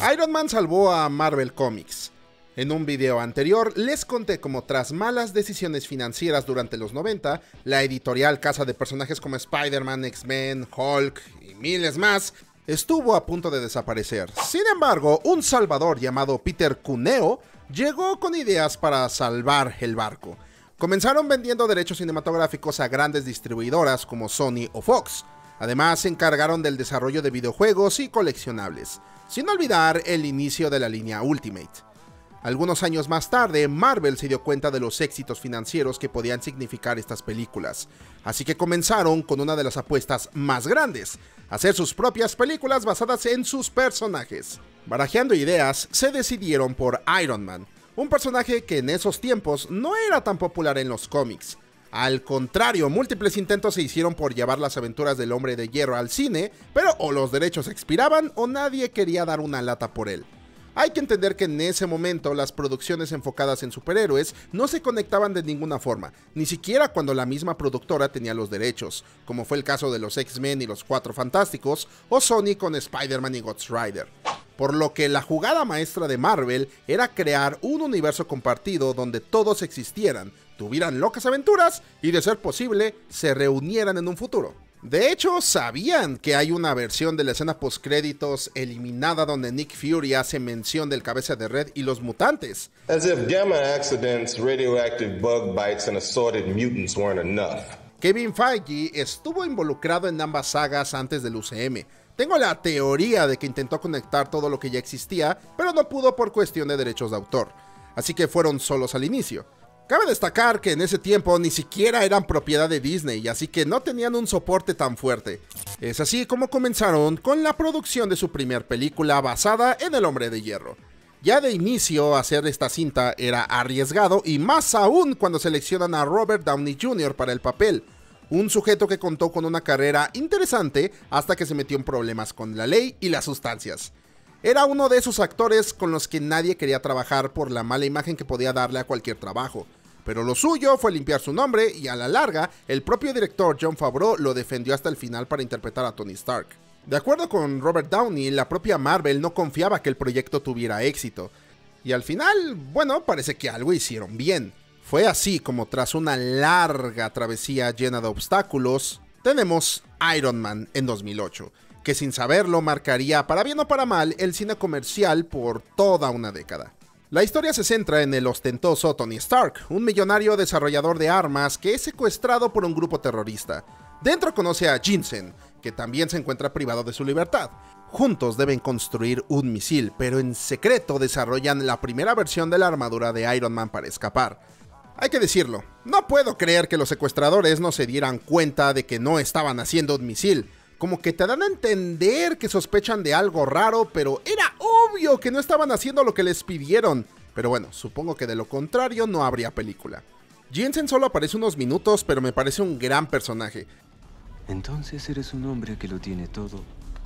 Iron Man salvó a Marvel Comics. En un video anterior les conté cómo tras malas decisiones financieras durante los 90, la editorial casa de personajes como Spider-Man, X-Men, Hulk y miles más estuvo a punto de desaparecer. Sin embargo, un salvador llamado Peter Cuneo llegó con ideas para salvar el barco. Comenzaron vendiendo derechos cinematográficos a grandes distribuidoras como Sony o Fox. Además, se encargaron del desarrollo de videojuegos y coleccionables, sin olvidar el inicio de la línea Ultimate. Algunos años más tarde, Marvel se dio cuenta de los éxitos financieros que podían significar estas películas, así que comenzaron con una de las apuestas más grandes: hacer sus propias películas basadas en sus personajes. Barajeando ideas, se decidieron por Iron Man, un personaje que en esos tiempos no era tan popular en los cómics. Al contrario, múltiples intentos se hicieron por llevar las aventuras del Hombre de Hierro al cine, pero o los derechos expiraban o nadie quería dar una lata por él. Hay que entender que en ese momento las producciones enfocadas en superhéroes no se conectaban de ninguna forma, ni siquiera cuando la misma productora tenía los derechos, como fue el caso de los X-Men y los Cuatro Fantásticos, o Sony con Spider-Man y Ghost Rider. Por lo que la jugada maestra de Marvel era crear un universo compartido donde todos existieran, tuvieran locas aventuras y, de ser posible, se reunieran en un futuro. De hecho, ¿sabían que hay una versión de la escena postcréditos eliminada donde Nick Fury hace mención del Cabeza de Red y los mutantes? As if gamma accidents, radioactive bug bites and assorted mutants weren't enough. Kevin Feige estuvo involucrado en ambas sagas antes del UCM. Tengo la teoría de que intentó conectar todo lo que ya existía, pero no pudo por cuestión de derechos de autor, así que fueron solos al inicio. Cabe destacar que en ese tiempo ni siquiera eran propiedad de Disney, así que no tenían un soporte tan fuerte. Es así como comenzaron con la producción de su primer película basada en el Hombre de Hierro. Ya de inicio, hacer esta cinta era arriesgado, y más aún cuando seleccionan a Robert Downey Jr. para el papel, un sujeto que contó con una carrera interesante hasta que se metió en problemas con la ley y las sustancias. Era uno de esos actores con los que nadie quería trabajar por la mala imagen que podía darle a cualquier trabajo, pero lo suyo fue limpiar su nombre y a la larga, el propio director Jon Favreau lo defendió hasta el final para interpretar a Tony Stark. De acuerdo con Robert Downey, la propia Marvel no confiaba que el proyecto tuviera éxito, y al final, bueno, parece que algo hicieron bien. Fue así como tras una larga travesía llena de obstáculos, tenemos Iron Man en 2008, que sin saberlo marcaría para bien o para mal el cine comercial por toda una década. La historia se centra en el ostentoso Tony Stark, un millonario desarrollador de armas que es secuestrado por un grupo terrorista. Dentro conoce a Jensen, que también se encuentra privado de su libertad. Juntos deben construir un misil, pero en secreto desarrollan la primera versión de la armadura de Iron Man para escapar. Hay que decirlo, no puedo creer que los secuestradores no se dieran cuenta de que no estaban haciendo un misil. Como que te dan a entender que sospechan de algo raro, pero era obvio que no estaban haciendo lo que les pidieron. Pero bueno, supongo que de lo contrario no habría película. Jensen solo aparece unos minutos, pero me parece un gran personaje. Entonces eres un hombre que lo tiene todo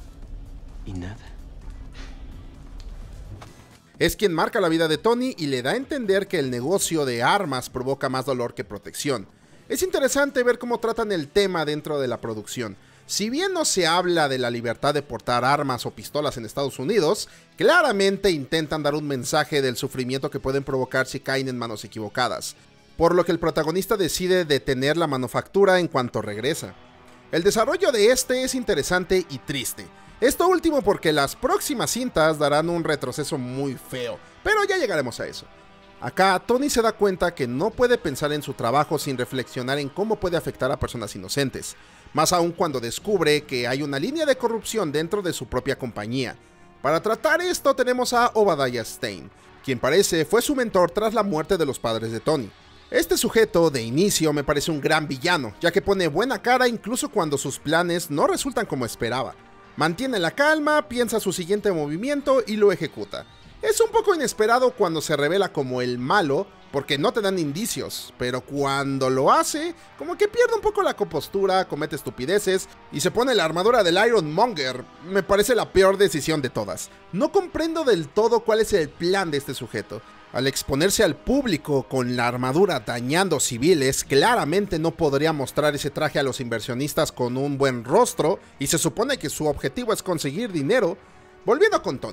y nada. Es quien marca la vida de Tony y le da a entender que el negocio de armas provoca más dolor que protección. Es interesante ver cómo tratan el tema dentro de la producción. Si bien no se habla de la libertad de portar armas o pistolas en Estados Unidos, claramente intentan dar un mensaje del sufrimiento que pueden provocar si caen en manos equivocadas, por lo que el protagonista decide detener la manufactura en cuanto regresa. El desarrollo de este es interesante y triste. Esto último porque las próximas cintas darán un retroceso muy feo, pero ya llegaremos a eso. Acá, Tony se da cuenta que no puede pensar en su trabajo sin reflexionar en cómo puede afectar a personas inocentes, más aún cuando descubre que hay una línea de corrupción dentro de su propia compañía. Para tratar esto tenemos a Obadiah Stane, quien parece fue su mentor tras la muerte de los padres de Tony. Este sujeto de inicio me parece un gran villano, ya que pone buena cara incluso cuando sus planes no resultan como esperaba. Mantiene la calma, piensa su siguiente movimiento y lo ejecuta. Es un poco inesperado cuando se revela como el malo, porque no te dan indicios, pero cuando lo hace, como que pierde un poco la compostura, comete estupideces y se pone la armadura del Iron Monger. Me parece la peor decisión de todas. No comprendo del todo cuál es el plan de este sujeto. Al exponerse al público con la armadura dañando civiles, claramente no podría mostrar ese traje a los inversionistas con un buen rostro, y se supone que su objetivo es conseguir dinero. Volviendo con Tony.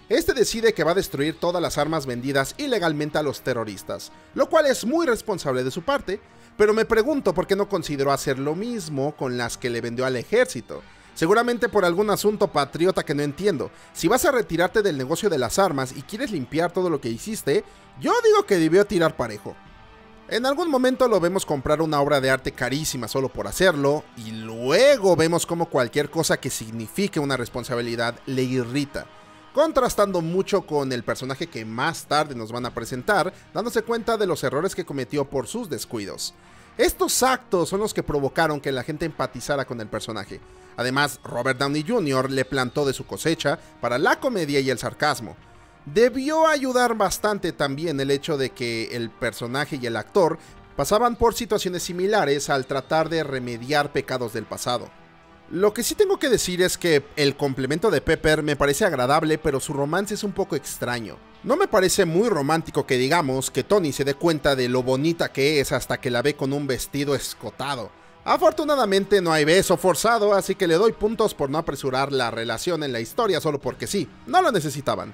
Este decide que va a destruir todas las armas vendidas ilegalmente a los terroristas, lo cual es muy responsable de su parte, pero me pregunto por qué no consideró hacer lo mismo con las que le vendió al ejército. Seguramente por algún asunto patriota que no entiendo. Si vas a retirarte del negocio de las armas y quieres limpiar todo lo que hiciste, yo digo que debió tirar parejo. En algún momento lo vemos comprar una obra de arte carísima solo por hacerlo, y luego vemos como cualquier cosa que signifique una responsabilidad le irrita, contrastando mucho con el personaje que más tarde nos van a presentar, dándose cuenta de los errores que cometió por sus descuidos. Estos actos son los que provocaron que la gente empatizara con el personaje. Además, Robert Downey Jr. le plantó de su cosecha para la comedia y el sarcasmo. Debió ayudar bastante también el hecho de que el personaje y el actor pasaban por situaciones similares al tratar de remediar pecados del pasado. Lo que sí tengo que decir es que el complemento de Pepper me parece agradable, pero su romance es un poco extraño. No me parece muy romántico que digamos que Tony se dé cuenta de lo bonita que es hasta que la ve con un vestido escotado. Afortunadamente no hay beso forzado, así que le doy puntos por no apresurar la relación en la historia solo porque sí, no lo necesitaban.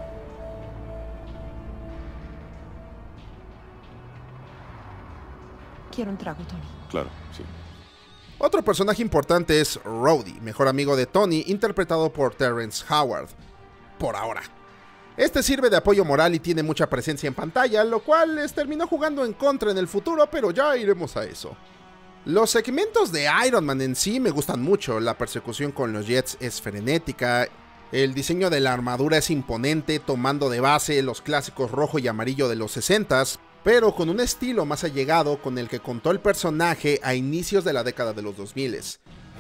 Quiero un trago, Tony. Claro, sí. Otro personaje importante es Rhodey, mejor amigo de Tony, interpretado por Terrence Howard. Por ahora. Este sirve de apoyo moral y tiene mucha presencia en pantalla, lo cual les terminó jugando en contra en el futuro, pero ya iremos a eso. Los segmentos de Iron Man en sí me gustan mucho, la persecución con los jets es frenética, el diseño de la armadura es imponente, tomando de base los clásicos rojo y amarillo de los 60s, pero con un estilo más allegado con el que contó el personaje a inicios de la década de los 2000s.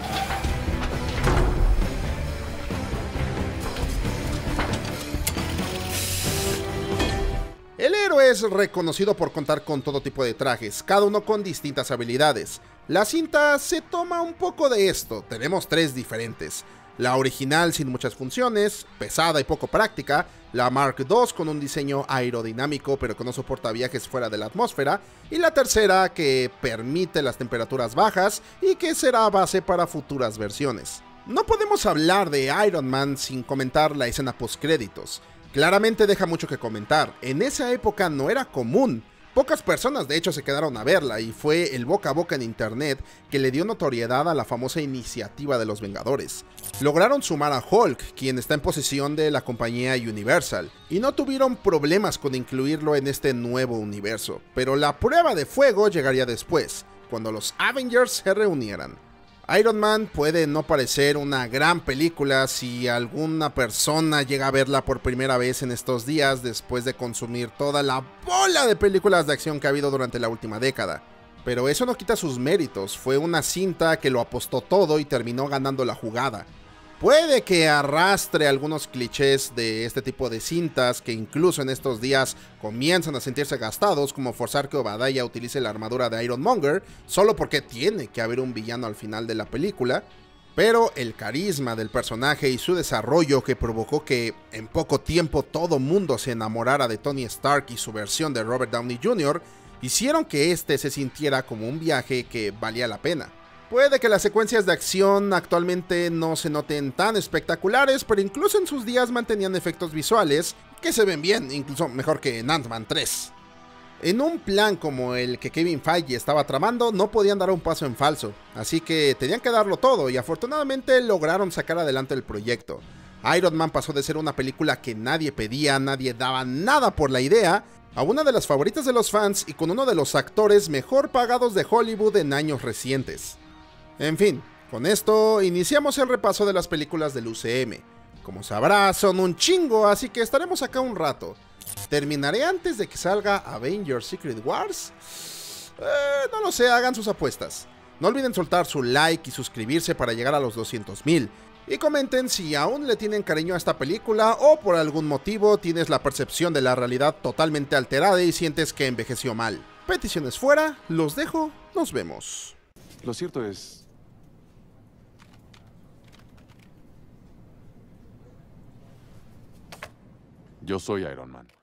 El héroe es reconocido por contar con todo tipo de trajes, cada uno con distintas habilidades. La cinta se toma un poco de esto, tenemos 3 diferentes. La original sin muchas funciones, pesada y poco práctica, la Mark II con un diseño aerodinámico pero que no soporta viajes fuera de la atmósfera, y la tercera que permite las temperaturas bajas y que será base para futuras versiones. No podemos hablar de Iron Man sin comentar la escena postcréditos. Claramente deja mucho que comentar, en esa época no era común. Pocas personas de hecho se quedaron a verla y fue el boca a boca en internet que le dio notoriedad a la famosa iniciativa de los Vengadores. Lograron sumar a Hulk, quien está en posesión de la compañía Universal, y no tuvieron problemas con incluirlo en este nuevo universo, pero la prueba de fuego llegaría después, cuando los Avengers se reunieran. Iron Man puede no parecer una gran película si alguna persona llega a verla por primera vez en estos días después de consumir toda la bola de películas de acción que ha habido durante la última década. Pero eso no quita sus méritos, fue una cinta que lo apostó todo y terminó ganando la jugada. Puede que arrastre algunos clichés de este tipo de cintas que incluso en estos días comienzan a sentirse gastados, como forzar que Obadiah utilice la armadura de Ironmonger solo porque tiene que haber un villano al final de la película, pero el carisma del personaje y su desarrollo que provocó que en poco tiempo todo mundo se enamorara de Tony Stark y su versión de Robert Downey Jr. hicieron que este se sintiera como un viaje que valía la pena. Puede que las secuencias de acción actualmente no se noten tan espectaculares, pero incluso en sus días mantenían efectos visuales que se ven bien, incluso mejor que en Ant-Man 3. En un plan como el que Kevin Feige estaba tramando, no podían dar un paso en falso, así que tenían que darlo todo y afortunadamente lograron sacar adelante el proyecto. Iron Man pasó de ser una película que nadie pedía, nadie daba nada por la idea, a una de las favoritas de los fans y con uno de los actores mejor pagados de Hollywood en años recientes. En fin, con esto iniciamos el repaso de las películas del UCM. Como sabrás, son un chingo, así que estaremos acá un rato. ¿Terminaré antes de que salga Avengers Secret Wars? No lo sé, hagan sus apuestas. No olviden soltar su like y suscribirse para llegar a los 200,000. Y comenten si aún le tienen cariño a esta película o por algún motivo tienes la percepción de la realidad totalmente alterada y sientes que envejeció mal. Peticiones fuera, los dejo, nos vemos. Lo cierto es... Yo soy Iron Man.